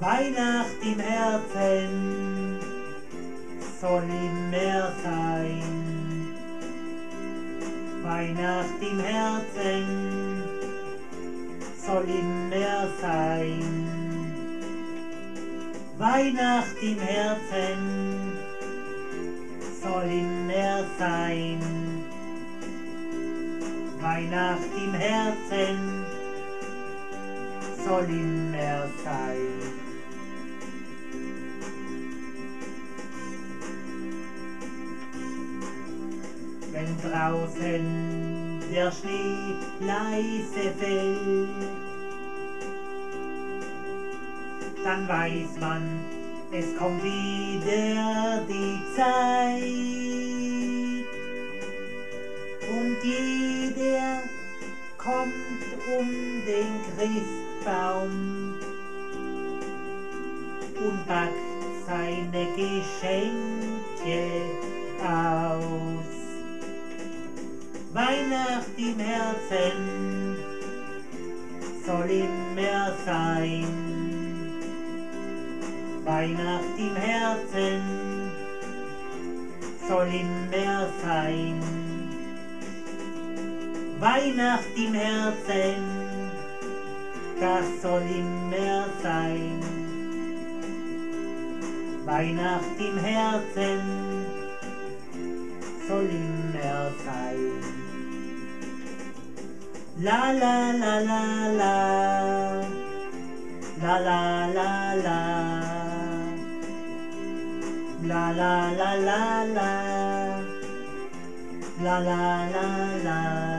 Weihnacht im Herzen soll immer sein. Weihnacht im Herzen soll immer sein. Weihnacht im Herzen soll immer sein. Weihnacht im Herzen soll immer sein. Wenn draußen der Schnee leise fällt, dann weiß man, es kommt wieder die Zeit. Und jeder kommt um den Christbaum und packt seine Geschenke aus. Weihnacht im Herzen soll immer sein. Weihnacht im Herzen soll immer sein. Weihnacht im Herzen, das soll immer sein. Weihnacht im Herzen soll immer sein. La la la la la, la la la la, la la la la la, la la la la.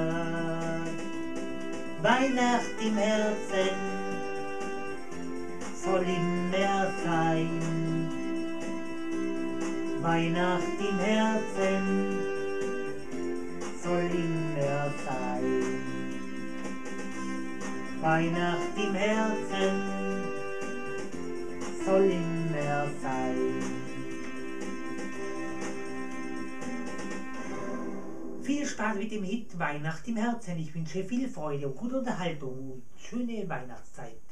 Weihnacht im Herzen soll immer sein. Weihnacht im Herzen soll immer sein. Weihnacht im Herzen soll immer sein. Viel Spaß mit dem Hit Weihnacht im Herzen. Ich wünsche viel Freude und gute Unterhaltung und schöne Weihnachtszeit.